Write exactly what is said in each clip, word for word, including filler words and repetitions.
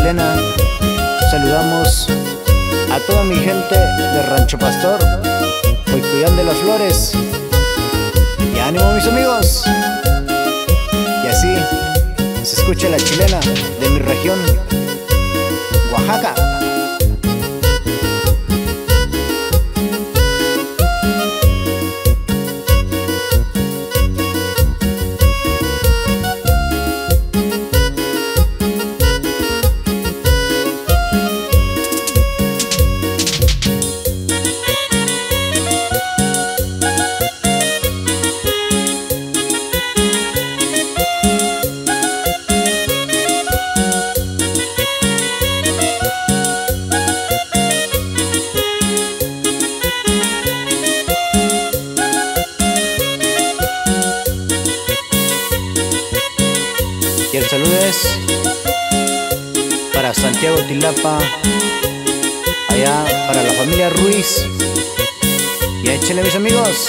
chilena. Saludamos a toda mi gente de Rancho Pastor, Coycoyán de las Flores. Y ánimo, mis amigos. Y así se escucha la chilena de mi región, Oaxaca. Y el saludo es para Santiago Tilapa, allá para la familia Ruiz. Y échenle, mis amigos.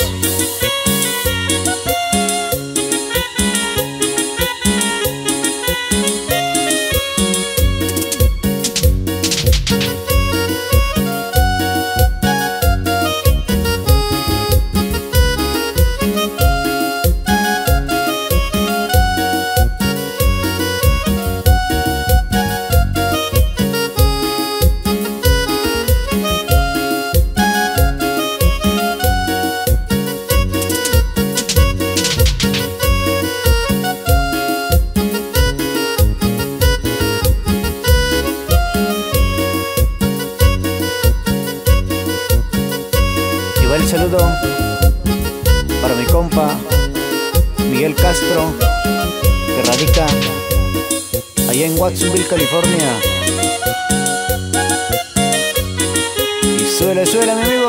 El saludo para mi compa Miguel Castro, que radica allá en Watsonville, California. Y suele, suele, mi amigo.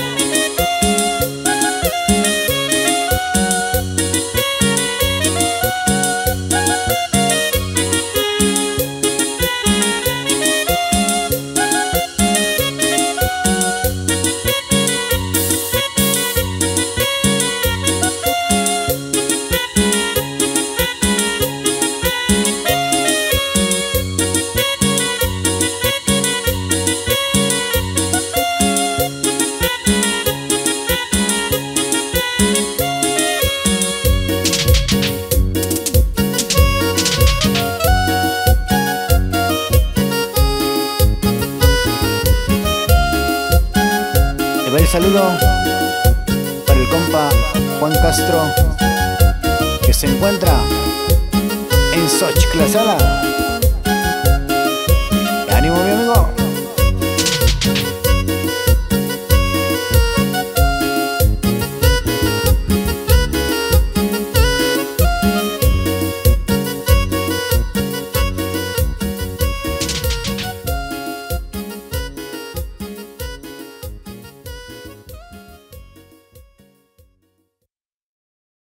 El saludo para el compa Juan Castro, que se encuentra en Xochitl, Tlaxcala.